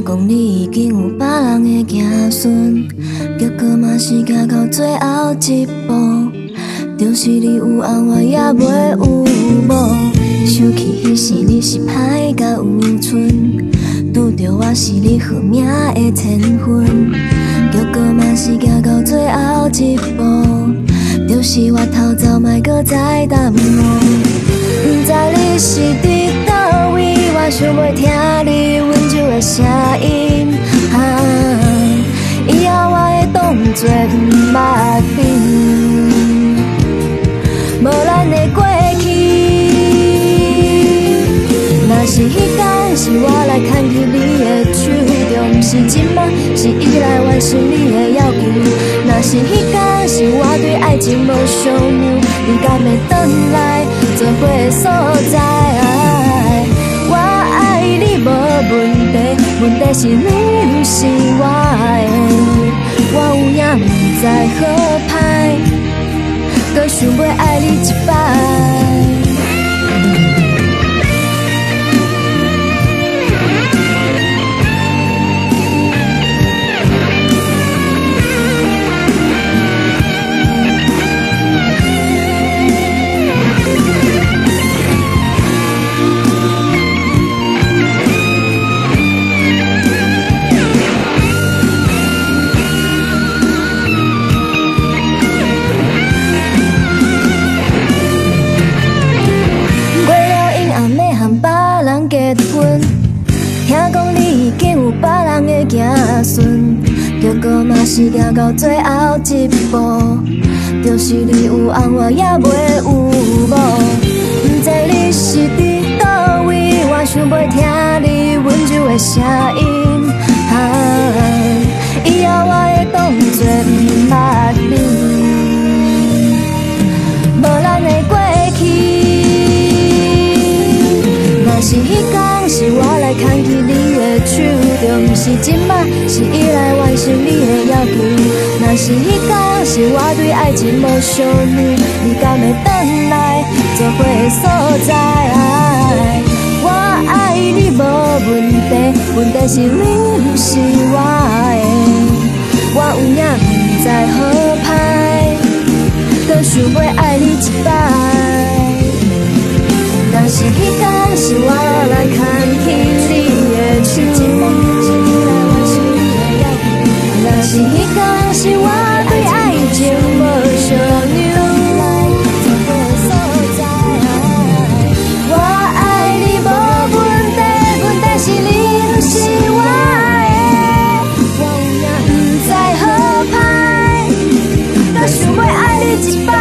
讲你已经有别人的子孙，结果嘛是行到最后一步，就是你有翁我也袂有某。想起迄时你是歹甲有寸，拄着我是你好命的千分，结果嘛是行到最后一步，就是我头早莫搁再耽误。不知你是伫倒位，我想要听你温柔的声音。以后我会当作不捌你，无咱的过去。若是迄天是我来牵起你的手，就不是今仔，是伊来完成你的要求。若是迄天是我对爱情无相让，你敢会转来做伙的所在？我爱你无问题，问题是你不是我的，我有影不知好歹，搁想要爱你一摆。听讲你已经有别人的子孙，结果嘛是行到最后一步，就是你有翁我也袂有某。不知你是伫倒位，我想要听你温柔的声音。以后我会当作不捌你，无咱的过去。若是迄天是我来牵起你的手，就不是今仔，是伊来完成你的要求。若是迄天是我对爱情无相恋，你敢会转来做伙的所在？我爱你无问题，问题是你不是我的，我有影不知好歹，搁想要爱你一摆。若是迄天是我来牵起你的手，若是迄天是我对爱情无相让，我爱你无问题，问题是你不是我的，我有影不知好歹，搁想要爱你一摆。